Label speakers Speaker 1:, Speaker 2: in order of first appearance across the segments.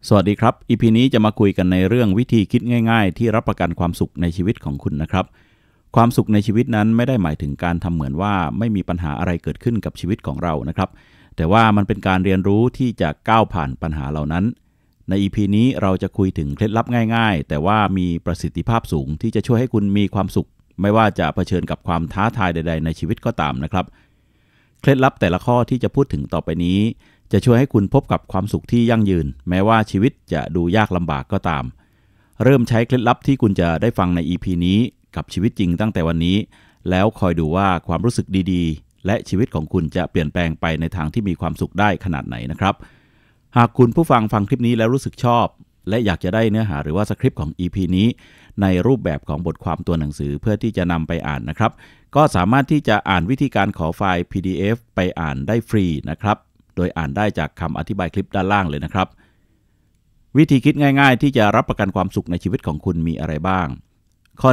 Speaker 1: สวัสดีครับ EP นี้จะมาคุยกันในเรื่องวิธีคิดง่ายๆที่รับประกันความสุขในชีวิตของคุณนะครับความสุขในชีวิตนั้นไม่ได้หมายถึงการทำเหมือนว่าไม่มีปัญหาอะไรเกิดขึ้นกับชีวิตของเรานะครับแต่ว่ามันเป็นการเรียนรู้ที่จะก้าวผ่านปัญหาเหล่านั้นใน EP นี้เราจะคุยถึงเคล็ดลับง่ายๆแต่ว่ามีประสิทธิภาพสูงที่จะช่วยให้คุณมีความสุขไม่ว่าจะเผชิญกับความท้าทายใดๆในชีวิตก็ตามนะครับเคล็ดลับแต่ละข้อที่จะพูดถึงต่อไปนี้จะช่วยให้คุณพบกับความสุขที่ยั่งยืนแม้ว่าชีวิตจะดูยากลำบากก็ตามเริ่มใช้เคล็ดลับที่คุณจะได้ฟังใน EP นี้กับชีวิตจริงตั้งแต่วันนี้แล้วคอยดูว่าความรู้สึกดีๆและชีวิตของคุณจะเปลี่ยนแปลงไปในทางที่มีความสุขได้ขนาดไหนนะครับหากคุณผู้ฟังคลิปนี้แล้วรู้สึกชอบและอยากจะได้เนื้อหาหรือว่าสคริปต์ของ EP นี้ในรูปแบบของบทความตัวหนังสือเพื่อที่จะนำไปอ่านนะครับก็สามารถที่จะอ่านวิธีการขอไฟล์ PDF ไปอ่านได้ฟรีนะครับโดยอ่านได้จากคำอธิบายคลิปด้านล่างเลยนะครับวิธีคิดง่ายๆที่จะรับประกันความสุขในชีวิตของคุณมีอะไรบ้างข้อ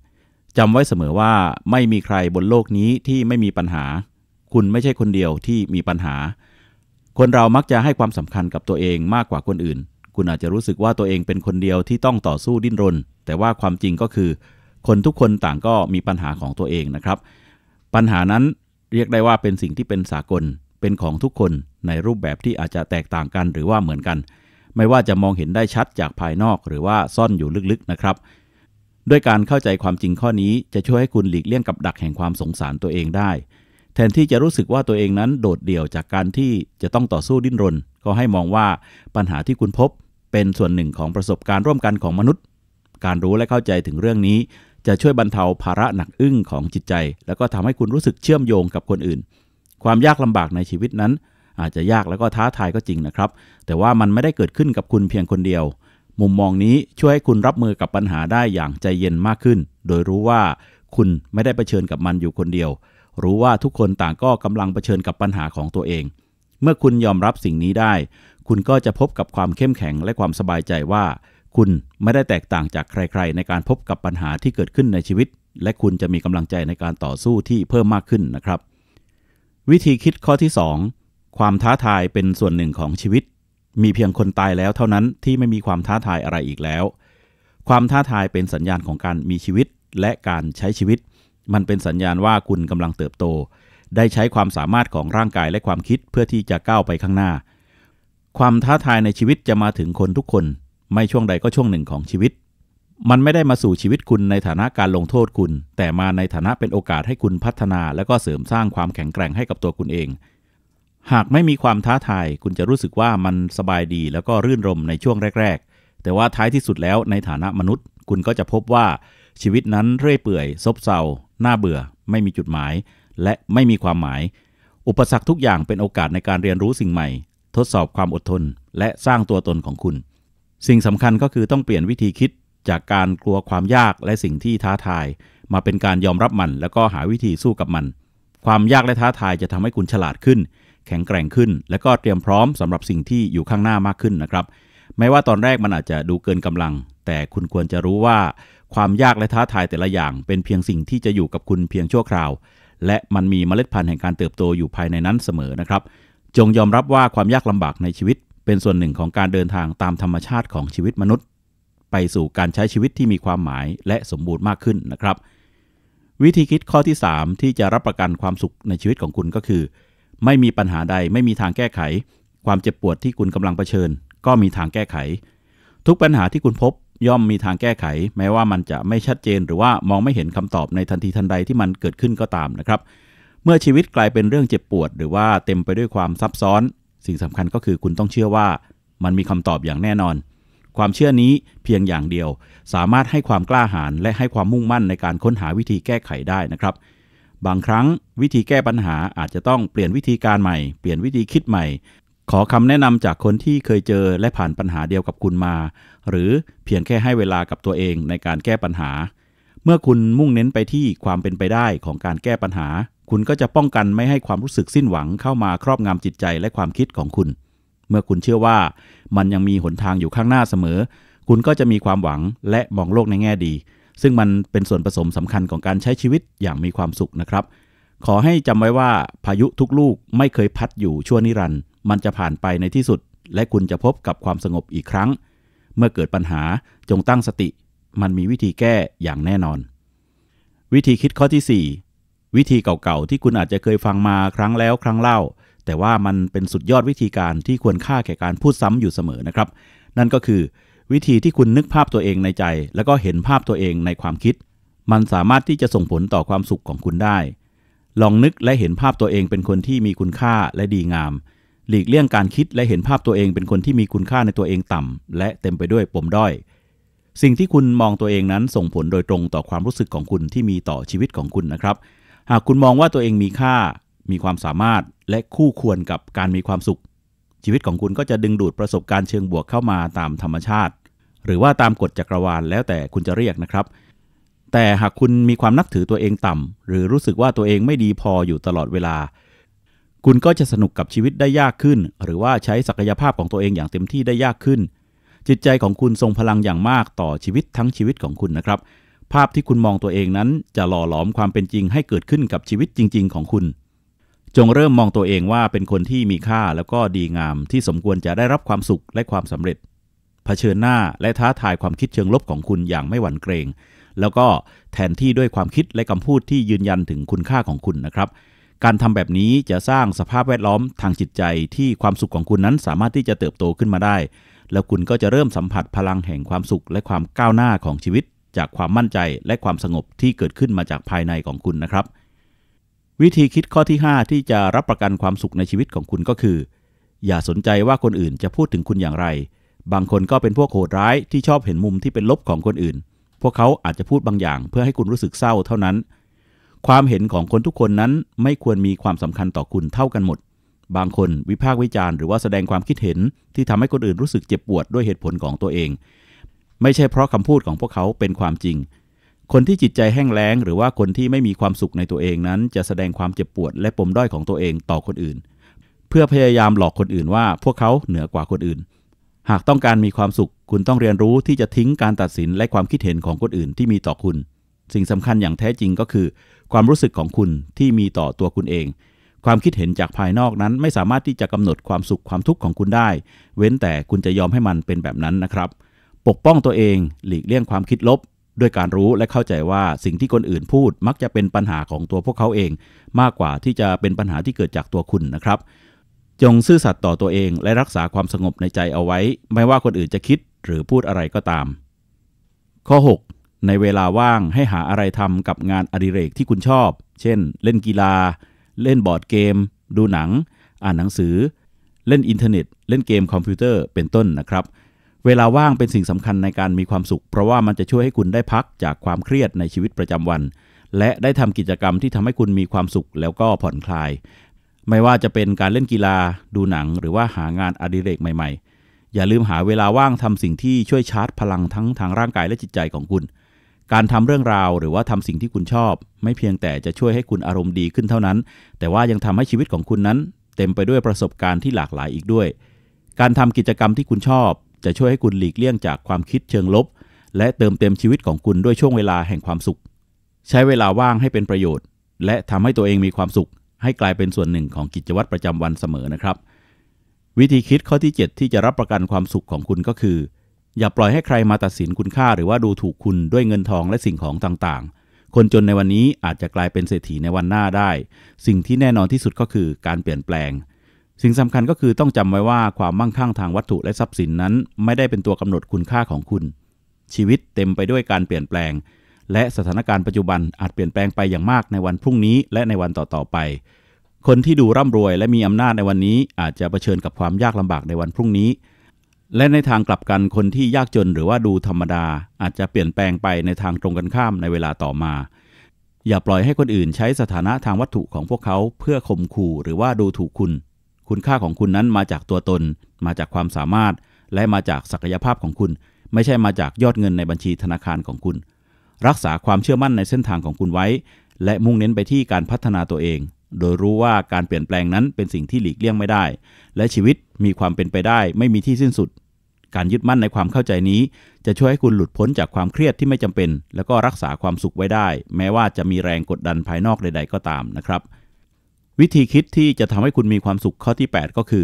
Speaker 1: 1. จำไว้เสมอว่าไม่มีใครบนโลกนี้ที่ไม่มีปัญหาคุณไม่ใช่คนเดียวที่มีปัญหาคนเรามักจะให้ความสำคัญกับตัวเองมากกว่าคนอื่นคุณอาจจะรู้สึกว่าตัวเองเป็นคนเดียวที่ต้องต่อสู้ดิ้นรนแต่ว่าความจริงก็คือคนทุกคนต่างก็มีปัญหาของตัวเองนะครับปัญหานั้นเรียกได้ว่าเป็นสิ่งที่เป็นสากลเป็นของทุกคนในรูปแบบที่อาจจะแตกต่างกันหรือว่าเหมือนกันไม่ว่าจะมองเห็นได้ชัดจากภายนอกหรือว่าซ่อนอยู่ลึกๆนะครับด้วยการเข้าใจความจริงข้อนี้จะช่วยให้คุณหลีกเลี่ยงกับดักแห่งความสงสารตัวเองได้แทนที่จะรู้สึกว่าตัวเองนั้นโดดเดี่ยวจากการที่จะต้องต่อสู้ดิ้นรนก็ให้มองว่าปัญหาที่คุณพบเป็นส่วนหนึ่งของประสบการณ์ร่วมกันของมนุษย์การรู้และเข้าใจถึงเรื่องนี้จะช่วยบรรเทาภาระหนักอึ้งของจิตใจแล้วก็ทำให้คุณรู้สึกเชื่อมโยงกับคนอื่นความยากลำบากในชีวิตนั้นอาจจะยากแล้วก็ท้าทายก็จริงนะครับแต่ว่ามันไม่ได้เกิดขึ้นกับคุณเพียงคนเดียวมุมมองนี้ช่วยให้คุณรับมือกับปัญหาได้อย่างใจเย็นมากขึ้นโดยรู้ว่าคุณไม่ได้เผชิญกับมันอยู่คนเดียวรู้ว่าทุกคนต่างก็กำลังเผชิญกับปัญหาของตัวเองเมื่อคุณยอมรับสิ่งนี้ได้คุณก็จะพบกับความเข้มแข็งและความสบายใจว่าคุณไม่ได้แตกต่างจากใครๆในการพบกับปัญหาที่เกิดขึ้นในชีวิตและคุณจะมีกำลังใจในการต่อสู้ที่เพิ่มมากขึ้นนะครับวิธีคิดข้อที่ 2 ความท้าทายเป็นส่วนหนึ่งของชีวิตมีเพียงคนตายแล้วเท่านั้นที่ไม่มีความท้าทายอะไรอีกแล้วความท้าทายเป็นสัญญาณของการมีชีวิตและการใช้ชีวิตมันเป็นสัญญาณว่าคุณกำลังเติบโตได้ใช้ความสามารถของร่างกายและความคิดเพื่อที่จะก้าวไปข้างหน้าความท้าทายในชีวิตจะมาถึงคนทุกคนไม่ช่วงใดก็ช่วงหนึ่งของชีวิตมันไม่ได้มาสู่ชีวิตคุณในฐานะการลงโทษคุณแต่มาในฐานะเป็นโอกาสให้คุณพัฒนาและก็เสริมสร้างความแข็งแกร่งให้กับตัวคุณเองหากไม่มีความท้าทายคุณจะรู้สึกว่ามันสบายดีแล้วก็รื่นรมในช่วงแรกๆแต่ว่าท้ายที่สุดแล้วในฐานะมนุษย์คุณก็จะพบว่าชีวิตนั้นเรื่อยเปื่อยซบเซาน่าเบื่อไม่มีจุดหมายและไม่มีความหมายอุปสรรคทุกอย่างเป็นโอกาสในการเรียนรู้สิ่งใหม่ทดสอบความอดทนและสร้างตัวตนของคุณสิ่งสำคัญก็คือต้องเปลี่ยนวิธีคิดจากการกลัวความยากและสิ่งที่ท้าทายมาเป็นการยอมรับมันแล้วก็หาวิธีสู้กับมันความยากและท้าทายจะทำให้คุณฉลาดขึ้นแข็งแกร่งขึ้นและก็เตรียมพร้อมสำหรับสิ่งที่อยู่ข้างหน้ามากขึ้นนะครับแม้ว่าตอนแรกมันอาจจะดูเกินกำลังแต่คุณควรจะรู้ว่าความยากและท้าทายแต่ละอย่างเป็นเพียงสิ่งที่จะอยู่กับคุณเพียงชั่วคราวและมันมีเมล็ดพันธุ์แห่งการเติบโตอยู่ภายในนั้นเสมอนะครับจงยอมรับว่าความยากลำบากในชีวิตเป็นส่วนหนึ่งของการเดินทางตามธรรมชาติของชีวิตมนุษย์ไปสู่การใช้ชีวิตที่มีความหมายและสมบูรณ์มากขึ้นนะครับวิธีคิดข้อที่ 3ที่จะรับประกันความสุขในชีวิตของคุณก็คือไม่มีปัญหาใดไม่มีทางแก้ไขความเจ็บปวดที่คุณกำลังเผชิญก็มีทางแก้ไขทุกปัญหาที่คุณพบย่อมมีทางแก้ไขแม้ว่ามันจะไม่ชัดเจนหรือว่ามองไม่เห็นคำตอบในทันทีทันใดที่มันเกิดขึ้นก็ตามนะครับเมื่อชีวิตกลายเป็นเรื่องเจ็บปวดหรือว่าเต็มไปด้วยความซับซ้อนสิ่งสำคัญก็คือคุณต้องเชื่อว่ามันมีคำตอบอย่างแน่นอนความเชื่อนี้เพียงอย่างเดียวสามารถให้ความกล้าหาญและให้ความมุ่งมั่นในการค้นหาวิธีแก้ไขได้นะครับบางครั้งวิธีแก้ปัญหาอาจจะต้องเปลี่ยนวิธีการใหม่เปลี่ยนวิธีคิดใหม่ขอคำแนะนำจากคนที่เคยเจอและผ่านปัญหาเดียวกับคุณมาหรือเพียงแค่ให้เวลากับตัวเองในการแก้ปัญหาเมื่อคุณมุ่งเน้นไปที่ความเป็นไปได้ของการแก้ปัญหาคุณก็จะป้องกันไม่ให้ความรู้สึกสิ้นหวังเข้ามาครอบงำจิตใจและความคิดของคุณเมื่อคุณเชื่อว่ามันยังมีหนทางอยู่ข้างหน้าเสมอคุณก็จะมีความหวังและมองโลกในแง่ดีซึ่งมันเป็นส่วนผสมสำคัญของการใช้ชีวิตอย่างมีความสุขนะครับขอให้จำไว้ว่าพายุทุกลูกไม่เคยพัดอยู่ชั่วนิรันดร์มันจะผ่านไปในที่สุดและคุณจะพบกับความสงบอีกครั้งเมื่อเกิดปัญหาจงตั้งสติมันมีวิธีแก้อย่างแน่นอนวิธีคิดข้อที่4วิธีเก่าๆที่คุณอาจจะเคยฟังมาครั้งแล้วครั้งเล่าแต่ว่ามันเป็นสุดยอดวิธีการที่ควรค่าแก่การพูดซ้ำอยู่เสมอนะครับนั่นก็คือวิธีที่คุณนึกภาพตัวเองในใจแล้วก็เห็นภาพตัวเองในความคิดมันสามารถที่จะส่งผลต่อความสุขของคุณได้ลองนึกและเห็นภาพตัวเองเป็นคนที่มีคุณค่าและดีงามหลีกเลี่ยงการคิดและเห็นภาพตัวเองเป็นคนที่มีคุณค่าในตัวเองต่ำและเต็มไปด้วยปมด้อยสิ่งที่คุณมองตัวเองนั้นส่งผลโดยตรงต่อความรู้สึกของคุณที่มีต่อชีวิตของคุณนะครับหากคุณมองว่าตัวเองมีค่ามีความสามารถและคู่ควรกับการมีความสุขชีวิตของคุณก็จะดึงดูดประสบการณ์เชิงบวกเข้ามาตามธรรมชาติหรือว่าตามกฎจักรวาลแล้วแต่คุณจะเรียกนะครับแต่หากคุณมีความนับถือตัวเองต่ำหรือรู้สึกว่าตัวเองไม่ดีพออยู่ตลอดเวลาคุณก็จะสนุกกับชีวิตได้ยากขึ้นหรือว่าใช้ศักยภาพของตัวเองอย่างเต็มที่ได้ยากขึ้นจิตใจของคุณทรงพลังอย่างมากต่อชีวิตทั้งชีวิตของคุณนะครับภาพที่คุณมองตัวเองนั้นจะหล่อหลอมความเป็นจริงให้เกิดขึ้นกับชีวิตจริงๆของคุณจงเริ่มมองตัวเองว่าเป็นคนที่มีค่าแล้วก็ดีงามที่สมควรจะได้รับความสุขและความสำเร็จเผชิญหน้าและท้าทายความคิดเชิงลบของคุณอย่างไม่หวั่นเกรงแล้วก็แทนที่ด้วยความคิดและคำพูดที่ยืนยันถึงคุณค่าของคุณนะครับการทำแบบนี้จะสร้างสภาพแวดล้อมทางจิตใจที่ความสุขของคุณนั้นสามารถที่จะเติบโตขึ้นมาได้แล้วคุณก็จะเริ่มสัมผัสพลังแห่งความสุขและความก้าวหน้าของชีวิตจากความมั่นใจและความสงบที่เกิดขึ้นมาจากภายในของคุณนะครับวิธีคิดข้อที่5ที่จะรับประกันความสุขในชีวิตของคุณก็คืออย่าสนใจว่าคนอื่นจะพูดถึงคุณอย่างไรบางคนก็เป็นพวกโหดร้ายที่ชอบเห็นมุมที่เป็นลบของคนอื่นพวกเขาอาจจะพูดบางอย่างเพื่อให้คุณรู้สึกเศร้าเท่านั้นความเห็นของคนทุกคนนั้นไม่ควรมีความสำคัญต่อคุณเท่ากันหมดบางคนวิพากษ์วิจารณ์หรือว่าแสดงความคิดเห็นที่ทำให้คนอื่นรู้สึกเจ็บปวดด้วยเหตุผลของตัวเองไม่ใช่เพราะคำพูดของพวกเขาเป็นความจริงคนที่จิตใจแห้งแล้งหรือว่าคนที่ไม่มีความสุขในตัวเองนั้นจะแสดงความเจ็บปวดและปมด้อยของตัวเองต่อคนอื่นเพื่อพยายามหลอกคนอื่นว่าพวกเขาเหนือกว่าคนอื่นหากต้องการมีความสุขคุณต้องเรียนรู้ที่จะทิ้งการตัดสินและความคิดเห็นของคนอื่นที่มีต่อคุณสิ่งสำคัญอย่างแท้จริงก็คือความรู้สึกของคุณที่มีต่อตัวคุณเองความคิดเห็นจากภายนอกนั้นไม่สามารถที่จะกำหนดความสุขความทุกข์ของคุณได้เว้นแต่คุณจะยอมให้มันเป็นแบบนั้นนะครับปกป้องตัวเองหลีกเลี่ยงความคิดลบด้วยการรู้และเข้าใจว่าสิ่งที่คนอื่นพูดมักจะเป็นปัญหาของตัวพวกเขาเองมากกว่าที่จะเป็นปัญหาที่เกิดจากตัวคุณนะครับจงซื่อสัตย์ต่อตัวเองและรักษาความสงบในใจเอาไว้ไม่ว่าคนอื่นจะคิดหรือพูดอะไรก็ตามข้อ6ในเวลาว่างให้หาอะไรทำกับงานอดิเรกที่คุณชอบเช่นเล่นกีฬาเล่นบอร์ดเกมดูหนังอ่านหนังสือเล่นอินเทอร์เน็ตเล่นเกมคอมพิวเตอร์เป็นต้นนะครับเวลาว่างเป็นสิ่งสำคัญในการมีความสุขเพราะว่ามันจะช่วยให้คุณได้พักจากความเครียดในชีวิตประจำวันและได้ทำกิจกรรมที่ทำให้คุณมีความสุขแล้วก็ผ่อนคลายไม่ว่าจะเป็นการเล่นกีฬาดูหนังหรือว่าหางานอดิเรกใหม่ๆอย่าลืมหาเวลาว่างทำสิ่งที่ช่วยชาร์จพลังทั้งทางร่างกายและจิตใจของคุณการทำเรื่องราวหรือว่าทำสิ่งที่คุณชอบไม่เพียงแต่จะช่วยให้คุณอารมณ์ดีขึ้นเท่านั้นแต่ว่ายังทำให้ชีวิตของคุณนั้นเต็มไปด้วยประสบการณ์ที่หลากหลายอีกด้วยการทำกิจกรรมที่คุณชอบจะช่วยให้คุณหลีกเลี่ยงจากความคิดเชิงลบและเติมเต็มชีวิตของคุณด้วยช่วงเวลาแห่งความสุขใช้เวลาว่างให้เป็นประโยชน์และทำให้ตัวเองมีความสุขให้กลายเป็นส่วนหนึ่งของกิจวัตรประจำวันเสมอนะครับวิธีคิดข้อที่7ที่จะรับประกันความสุขของคุณก็คืออย่าปล่อยให้ใครมาตัดสินคุณค่าหรือว่าดูถูกคุณด้วยเงินทองและสิ่งของต่างๆคนจนในวันนี้อาจจะกลายเป็นเศรษฐีในวันหน้าได้สิ่งที่แน่นอนที่สุดก็คือการเปลี่ยนแปลงสิ่งสำคัญก็คือต้องจำไว้ว่าความมั่งคั่งทางวัตถุและทรัพย์สินนั้นไม่ได้เป็นตัวกำหนดคุณค่าของคุณชีวิตเต็มไปด้วยการเปลี่ยนแปลงและสถานการณ์ปัจจุบันอาจเปลี่ยนแปลงไปอย่างมากในวันพรุ่งนี้และในวันต่อๆไปคนที่ดูร่ำรวยและมีอำนาจในวันนี้อาจจะเผชิญกับความยากลำบากในวันพรุ่งนี้และในทางกลับกันคนที่ยากจนหรือว่าดูธรรมดาอาจจะเปลี่ยนแปลงไปในทางตรงกันข้ามในเวลาต่อมาอย่าปล่อยให้คนอื่นใช้สถานะทางวัตถุของพวกเขาเพื่อข่มขู่หรือว่าดูถูกคุณค่าของคุณนั้นมาจากตัวตนมาจากความสามารถและมาจากศักยภาพของคุณไม่ใช่มาจากยอดเงินในบัญชีธนาคารของคุณรักษาความเชื่อมั่นในเส้นทางของคุณไว้และมุ่งเน้นไปที่การพัฒนาตัวเองโดยรู้ว่าการเปลี่ยนแปลงนั้นเป็นสิ่งที่หลีกเลี่ยงไม่ได้และชีวิตมีความเป็นไปได้ไม่มีที่สิ้นสุดการยึดมั่นในความเข้าใจนี้จะช่วยให้คุณหลุดพ้นจากความเครียดที่ไม่จำเป็นแล้วก็รักษาความสุขไว้ได้แม้ว่าจะมีแรงกดดันภายนอกใดๆก็ตามนะครับวิธีคิดที่จะทำให้คุณมีความสุขข้อที่8ก็คือ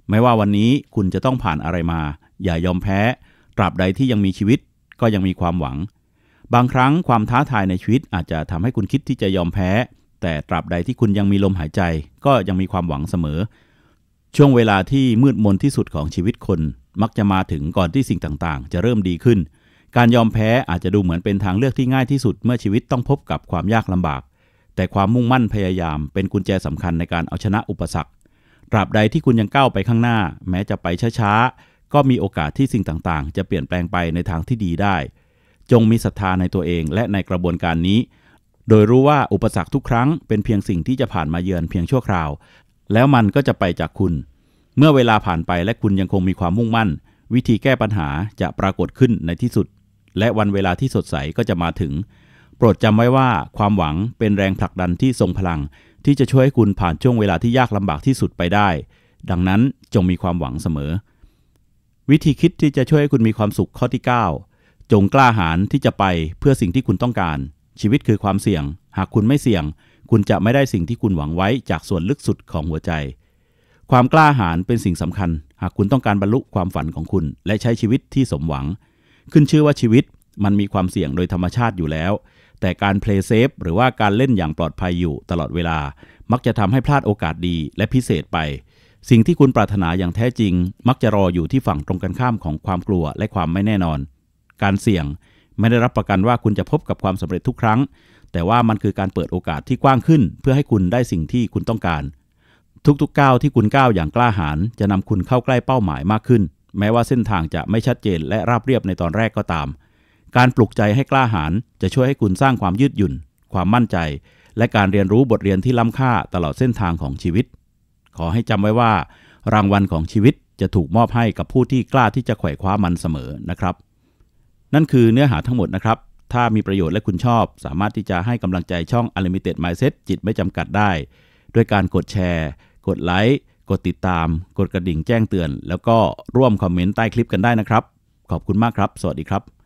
Speaker 1: ไม่ว่าวันนี้คุณจะต้องผ่านอะไรมาอย่ายอมแพ้ตราบใดที่ยังมีชีวิตก็ยังมีความหวังบางครั้งความท้าทายในชีวิตอาจจะทำให้คุณคิดที่จะยอมแพ้แต่ตราบใดที่คุณยังมีลมหายใจก็ยังมีความหวังเสมอช่วงเวลาที่มืดมนที่สุดของชีวิตคนมักจะมาถึงก่อนที่สิ่งต่างๆจะเริ่มดีขึ้นการยอมแพ้อาจจะดูเหมือนเป็นทางเลือกที่ง่ายที่สุดเมื่อชีวิตต้องพบกับความยากลำบากแต่ความมุ่งมั่นพยายามเป็นกุญแจสำคัญในการเอาชนะอุปสรรคตราบใดที่คุณยังก้าวไปข้างหน้าแม้จะไปช้าๆก็มีโอกาสที่สิ่งต่างๆจะเปลี่ยนแปลงไปในทางที่ดีได้จงมีศรัทธาในตัวเองและในกระบวนการนี้โดยรู้ว่าอุปสรรคทุกครั้งเป็นเพียงสิ่งที่จะผ่านมาเยือนเพียงชั่วคราวแล้วมันก็จะไปจากคุณเมื่อเวลาผ่านไปและคุณยังคงมีความมุ่งมั่นวิธีแก้ปัญหาจะปรากฏขึ้นในที่สุดและวันเวลาที่สดใสก็จะมาถึงโปรดจำไว้ว่าความหวังเป็นแรงผลักดันที่ทรงพลังที่จะช่วยให้คุณผ่านช่วงเวลาที่ยากลำบากที่สุดไปได้ดังนั้นจงมีความหวังเสมอวิธีคิดที่จะช่วยให้คุณมีความสุขข้อที่9จงกล้าหาญที่จะไปเพื่อสิ่งที่คุณต้องการชีวิตคือความเสี่ยงหากคุณไม่เสี่ยงคุณจะไม่ได้สิ่งที่คุณหวังไว้จากส่วนลึกสุดของหัวใจความกล้าหาญเป็นสิ่งสำคัญหากคุณต้องการบรรลุความฝันของคุณและใช้ชีวิตที่สมหวังขึ้นชื่อว่าชีวิตมันมีความเสี่ยงโดยธรรมชาติอยู่แล้วแต่การเพลย์เซฟหรือว่าการเล่นอย่างปลอดภัยอยู่ตลอดเวลามักจะทำให้พลาดโอกาสดีและพิเศษไปสิ่งที่คุณปรารถนาอย่างแท้จริงมักจะรออยู่ที่ฝั่งตรงกันข้ามของความกลัวและความไม่แน่นอนการเสี่ยงไม่ได้รับประกันว่าคุณจะพบกับความสำเร็จทุกครั้งแต่ว่ามันคือการเปิดโอกาสที่กว้างขึ้นเพื่อให้คุณได้สิ่งที่คุณต้องการทุกๆก้าวที่คุณก้าวอย่างกล้าหาญจะนำคุณเข้าใกล้เป้าหมายมากขึ้นแม้ว่าเส้นทางจะไม่ชัดเจนและราบเรียบในตอนแรกก็ตามการปลุกใจให้กล้าหาญจะช่วยให้คุณสร้างความยืดหยุ่นความมั่นใจและการเรียนรู้บทเรียนที่ล้ำค่าตลอดเส้นทางของชีวิตขอให้จำไว้ว่ารางวัลของชีวิตจะถูกมอบให้กับผู้ที่กล้าที่จะไขว่คว้ามันเสมอนะครับนั่นคือเนื้อหาทั้งหมดนะครับถ้ามีประโยชน์และคุณชอบสามารถที่จะให้กำลังใจช่อง Unlimited Mindset จิตไม่จำกัดได้ด้วยการกดแชร์กดไลค์กดติดตามกดกระดิ่งแจ้งเตือนแล้วก็ร่วมคอมเมนต์ใต้คลิปกันได้นะครับขอบคุณมากครับสวัสดีครับ